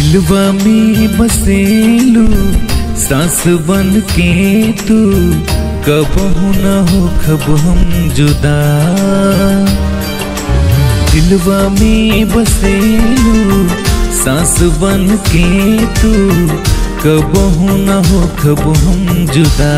दिलवा में बसेलू सांस बन के तू, कबहू न हो खब हम जुदा। दिलवा में बसेलू सांस बन के तू, कबहू न हो खब हम जुदा।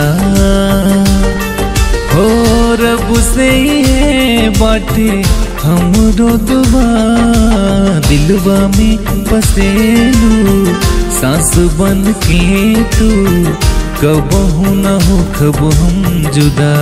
हो रब से ये बाटे हमरो दुआ, दिलवा में बसेलू सांस बन के तू, कबहू न हो खब हम जुदा।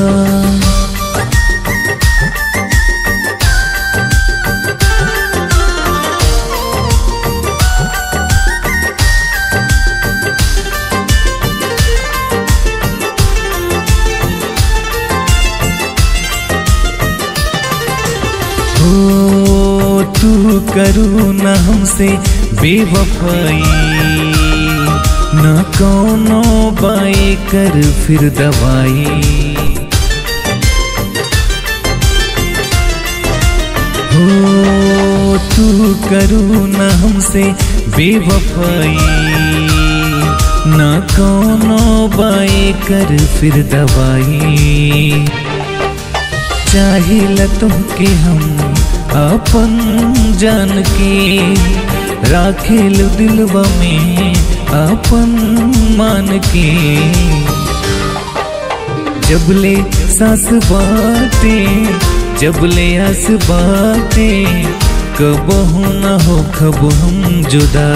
हो तू करू न हमसे बेवफाई, न कौनो बाई कर फिर दवाई। हो तू करू न हमसे बेवफाई, न कौनो बाई कर फिर दवाई। चाहिए तुमके हम अपन जान के, राखेलु दिलवा में अपन मान के। जबले सांस बाटे जबले आस बाटे, कबहू न हो खब हम जुदा।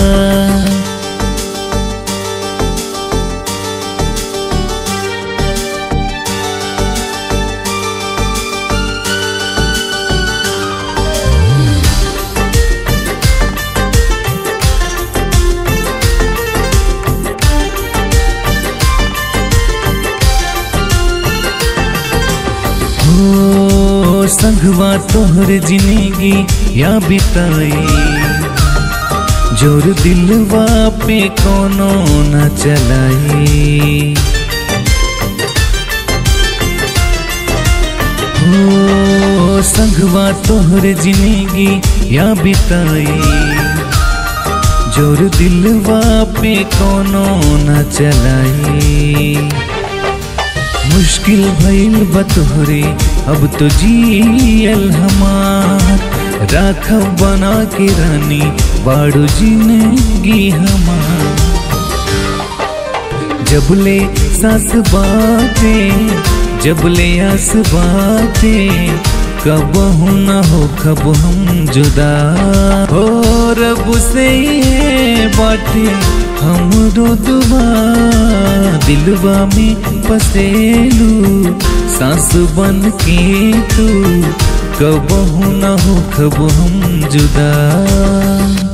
हो संगवा तोहर जिंदगी या बिताई, जोर दिलवा पे कोनो न चलाई। हो संगवा तोहर जिंदगी या बिताई, जोर दिलवा पे कोनो न चलाई। मुश्किल भइल बतोहरे अब तो जियल हमार, राखब बना के रानी बाड़ू जिंदगी हमार। जबले सांस बाटे जबले आस बाटे, कबहू न हो खब हम जुदा। हो रब से ये बाटे हमरो दुआ, दिलवा में बसेलू सांस बन के तू, कबहू न हो खब हम जुदा।